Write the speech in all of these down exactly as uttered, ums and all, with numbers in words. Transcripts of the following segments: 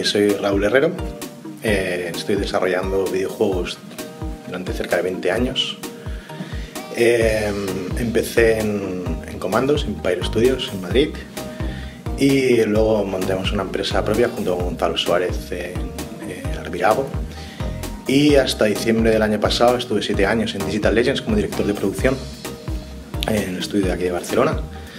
soy Raúl Herrero, eh, estoy desarrollando videojuegos durante cerca de veinte años. Eh, empecé en, en Comandos, en Empire Studios, en Madrid, y luego montamos una empresa propia junto con Gonzalo Suárez en eh, Arvirago. Y hasta diciembre del año pasado estuve siete años en Digital Legends como director de producción en el estudio de aquí de Barcelona.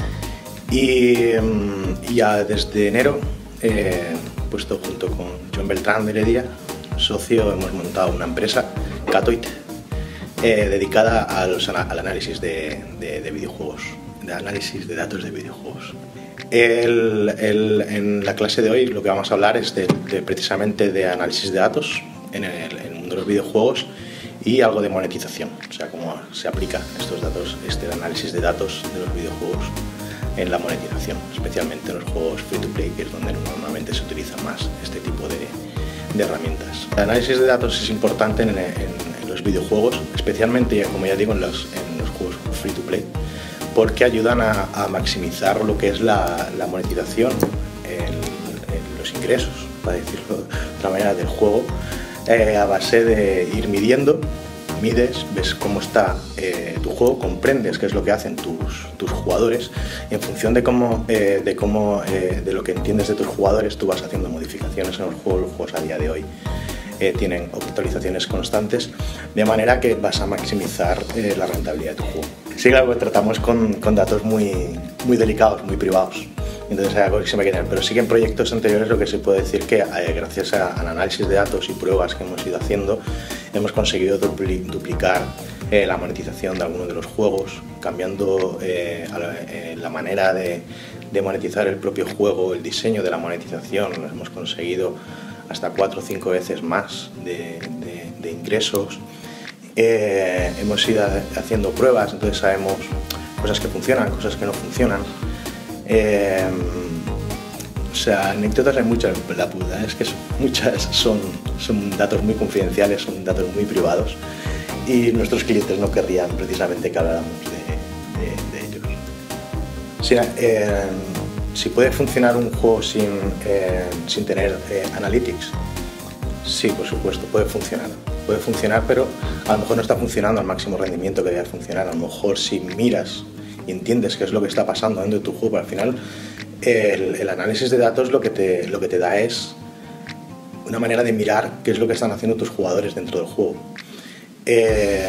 Y, y ya desde enero, eh, puesto junto con John Beltrán de Heredia, socio, hemos montado una empresa, Catoid, eh, dedicada a los, al análisis de, de, de videojuegos, de análisis de datos de videojuegos. El, el, en la clase de hoy lo que vamos a hablar es de, de, precisamente de análisis de datos en el, en el mundo de los videojuegos y algo de monetización, o sea, cómo se aplica estos datos, este análisis de datos de los videojuegos en la monetización, especialmente en los juegos free to play, que es donde normalmente se utiliza más este tipo de, de herramientas. El análisis de datos es importante en, en, en los videojuegos, especialmente, como ya digo, en los, en los juegos free to play, porque ayudan a, a maximizar lo que es la, la monetización, el, el, los ingresos, para decirlo de otra manera, del juego, eh, a base de ir midiendo. Mides, ves cómo está eh, tu juego, comprendes qué es lo que hacen tus, tus jugadores, y en función de cómo, eh, de, cómo eh, de lo que entiendes de tus jugadores, tú vas haciendo modificaciones en los juegos. Los juegos a día de hoy eh, tienen actualizaciones constantes, de manera que vas a maximizar eh, la rentabilidad de tu juego. Sí, claro, que tratamos con, con datos muy, muy delicados, muy privados. Entonces hay algo que se me queda, pero sí que en proyectos anteriores lo que se puede decir que eh, gracias a, al análisis de datos y pruebas que hemos ido haciendo hemos conseguido dupli, duplicar eh, la monetización de algunos de los juegos, cambiando eh, la, eh, la manera de, de monetizar el propio juego, el diseño de la monetización. Lo hemos conseguido hasta cuatro o cinco veces más de, de, de ingresos. Eh, hemos ido haciendo pruebas, entonces sabemos cosas que funcionan, cosas que no funcionan. Eh, o sea, anécdotas hay muchas, la puta, es que son, muchas son, son datos muy confidenciales, son datos muy privados, y nuestros clientes no querrían precisamente que habláramos de, de, de ellos. O sea, eh, si puede funcionar un juego sin, eh, sin tener eh, analytics, sí, por supuesto, puede funcionar. Puede funcionar, pero a lo mejor no está funcionando al máximo rendimiento que debe funcionar. A lo mejor si miras y entiendes qué es lo que está pasando dentro de tu juego, al final el, el análisis de datos lo que, te, lo que te da es una manera de mirar qué es lo que están haciendo tus jugadores dentro del juego. Eh,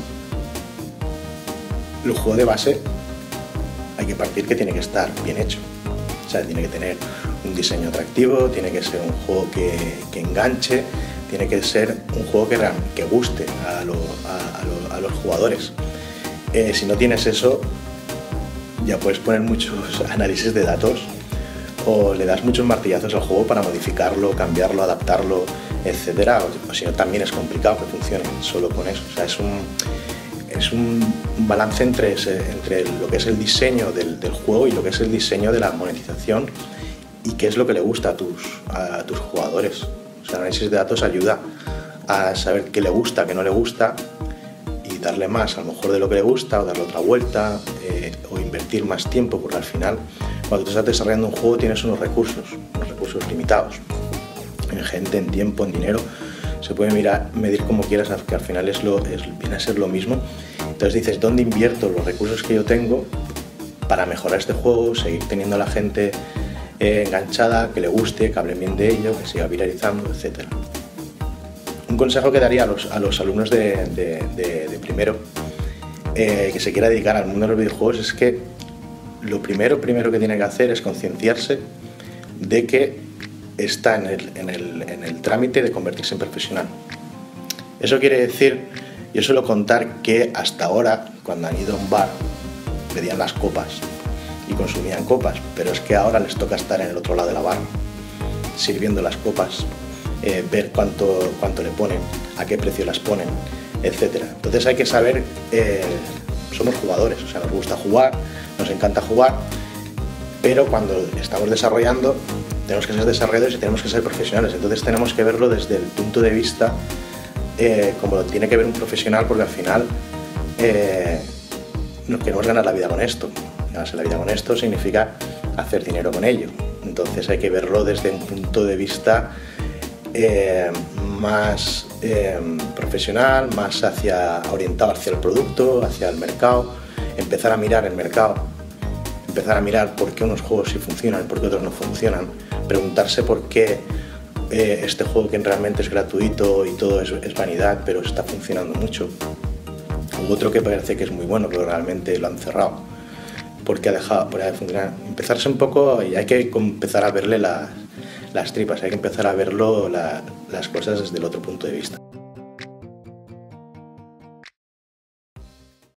el juego de base hay que partir que tiene que estar bien hecho, o sea, tiene que tener un diseño atractivo, tiene que ser un juego que, que enganche, tiene que ser un juego que, que guste a, lo, a, a, lo, a los jugadores. Eh, si no tienes eso, ya puedes poner muchos análisis de datos o le das muchos martillazos al juego para modificarlo, cambiarlo, adaptarlo, etcétera. O, o si no, también es complicado que funcione solo con eso. O sea, es un, es un balance entre, ese, entre lo que es el diseño del, del juego y lo que es el diseño de la monetización y qué es lo que le gusta a tus, a tus jugadores. O sea, el análisis de datos ayuda a saber qué le gusta, qué no le gusta, y darle más a lo mejor de lo que le gusta, o darle otra vuelta, eh, o invertir más tiempo, porque al final cuando tú estás desarrollando un juego tienes unos recursos, unos recursos limitados, en gente, en tiempo, en dinero. Se puede mirar, medir como quieras, que al final es lo, es, viene a ser lo mismo. Entonces dices, ¿dónde invierto los recursos que yo tengo para mejorar este juego, seguir teniendo a la gente eh, enganchada, que le guste, que hablen bien de ello, que siga viralizando, etcétera? Un consejo que daría a los, a los alumnos de, de, de, de primero eh, que se quiera dedicar al mundo de los videojuegos es que lo primero, primero que tiene que hacer es concienciarse de que está en el, en, el, en el trámite de convertirse en profesional. Eso quiere decir, yo suelo contar que hasta ahora, cuando han ido a un bar, pedían las copas y consumían copas, pero es que ahora les toca estar en el otro lado de la barra, sirviendo las copas, Eh, ver cuánto, cuánto le ponen, a qué precio las ponen, etcétera. Entonces hay que saber, eh, somos jugadores, o sea, nos gusta jugar, nos encanta jugar, pero cuando estamos desarrollando tenemos que ser desarrolladores y tenemos que ser profesionales. Entonces tenemos que verlo desde el punto de vista eh, como lo tiene que ver un profesional, porque al final eh, nos queremos ganar la vida con esto. Ganarse la vida con esto significa hacer dinero con ello. Entonces hay que verlo desde un punto de vista eh, más eh, profesional, más hacia, orientado hacia el producto, hacia el mercado, empezar a mirar el mercado, empezar a mirar por qué unos juegos sí funcionan y por qué otros no funcionan, preguntarse por qué eh, este juego que realmente es gratuito y todo es, es vanidad, pero está funcionando mucho, u otro que parece que es muy bueno, pero realmente lo han cerrado, porque ha dejado por de funcionar. Empezarse un poco y hay que empezar a verle las, las tripas, hay que empezar a verlo la, las cosas desde el otro punto de vista.